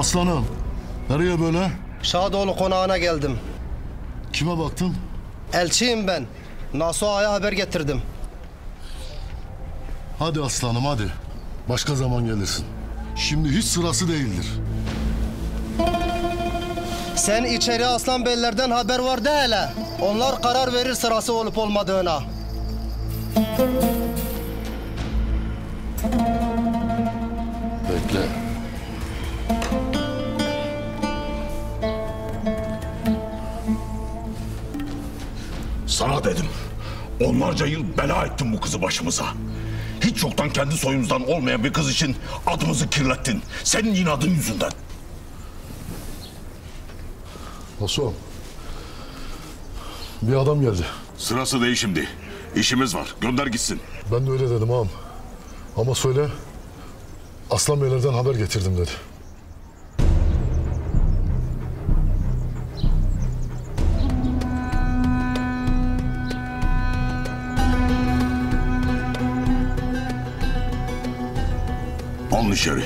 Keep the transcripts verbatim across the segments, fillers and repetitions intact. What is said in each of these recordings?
Aslanım, nereye böyle? Şadoğlu konağına geldim. Kime baktın? Elçiyim ben. Nasuh Ağa'ya haber getirdim. Hadi aslanım hadi. Başka zaman gelirsin. Şimdi hiç sırası değildir. Sen içeri aslan beylerden haber var de hele. Onlar karar verir sırası olup olmadığına. Bekle. Sana dedim. Onlarca yıl bela ettin bu kızı başımıza. Hiç yoktan kendi soyumuzdan olmayan bir kız için adımızı kirlettin. Senin inadın yüzünden. Nasıl? Bir adam geldi. Sırası değil şimdi. İşimiz var. Gönder gitsin. Ben de öyle dedim ağam. Ama söyle, Aslan Beylerden haber getirdim dedi. Alın içeri.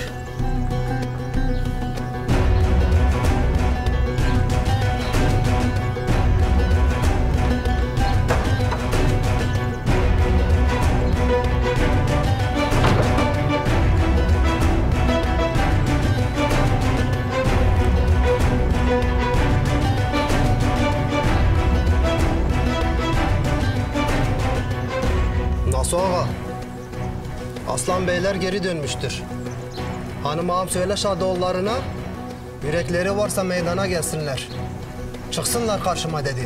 Nasuh Ağa, Aslan Beyler geri dönmüştür. Hanım ağam söyle Şadoğullarına, yürekleri varsa meydana gelsinler. Çıksınlar karşıma dedi.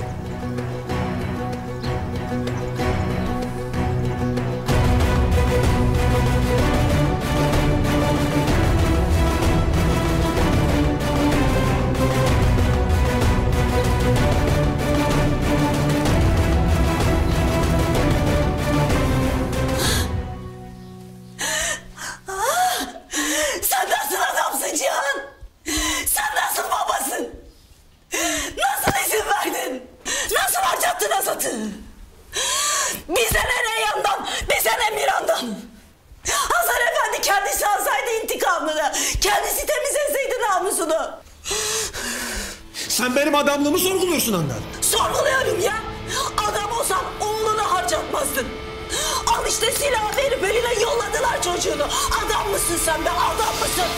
Bize ne Reyhan'dan, bize ne Miran'dan. Hasan Efendi kendisi alsaydı intikamını, kendisi temizleseydi namusunu. Sen benim adamlığımı sorguluyorsun Handan. Sorguluyorum ya. Adam olsan oğlunu harcatmazdın. Al işte silah verip eline yolladılar çocuğunu. Adam mısın sen be, adam mısın?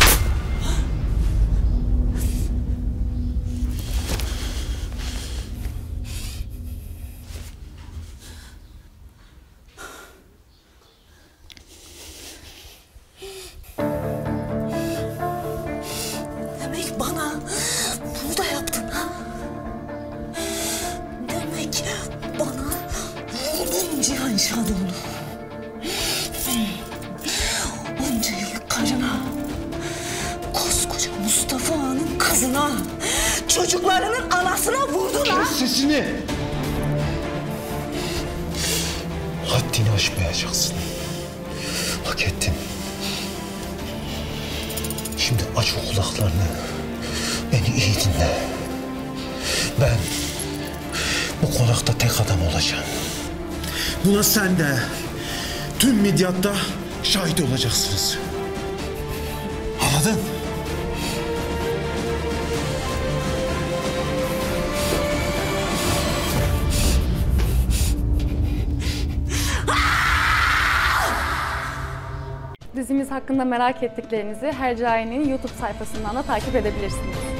Demek bana bunu da yaptın ha? Demek bana vurdun Cihan Şadoğlu. Onca yıllık karına, koskoca Mustafa Ağa'nın kızına, çocuklarının anasına vurdun ha? Kes sesini! Haddini aşmayacaksın. Hak ettin. Şimdi aç o kulaklarını. Beni iyi dinle. Ben bu konakta tek adam olacağım. Buna sen de tüm Midyat'ta şahit olacaksınız. Anladın? Dizimiz hakkında merak ettiklerinizi Hercai'nin YouTube sayfasından da takip edebilirsiniz.